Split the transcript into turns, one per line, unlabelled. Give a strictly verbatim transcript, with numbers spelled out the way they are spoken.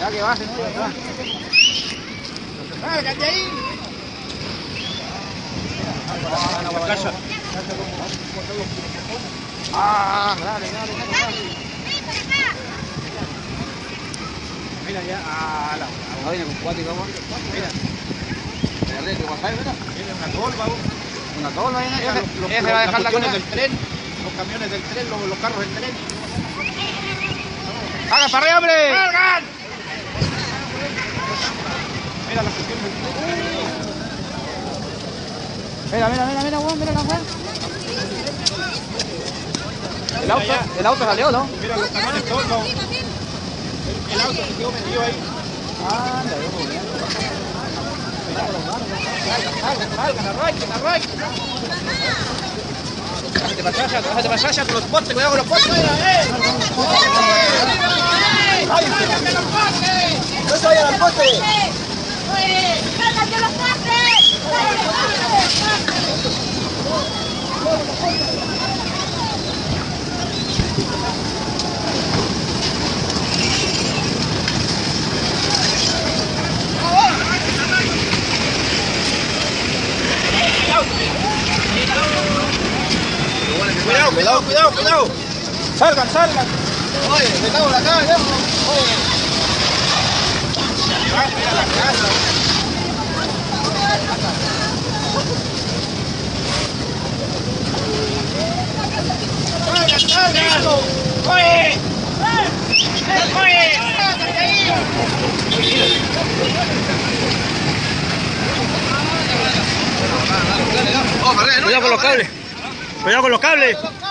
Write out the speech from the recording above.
Ya que bajen, ¿no? ¡Salgan de ahí! Ah, dale, dale, dale. Mira ya, a la vaina con cuatro y vamos. Mira. Mira, que bajar, mira. Tiene una tolva, una tolva ahí, ¿no? Ese va a dejar la cuestión del tren, los camiones del tren, los, los carros del tren. ¡Hagan para arriba, hombre! ¡Salgan! Mira la cuestión del tren. Mira, mira, mira, mira, Juan, mira la Juan. El auto, el auto salió, ¿no? Mira los camiones todos. El, el auto se quedó metido ahí. Anda, yo muy bien. Salgan, salgan, salgan, arranquen, arranquen. Bájate para allá, bájate para allá con los postes, cuidado con los postes. ¡Eh! ¡Ay, síganme los postes! ¡No se vayan al poste! ¡Cálgate los postes! Cuidado, cuidado, cuidado, cuidado. Salgan, salgan. Oye, me cago en la cara, ¿no? Oye. Mira la casa. Salgan, salgan. Oye. Oye. Cuidado con los cables. Cuidado con los cables.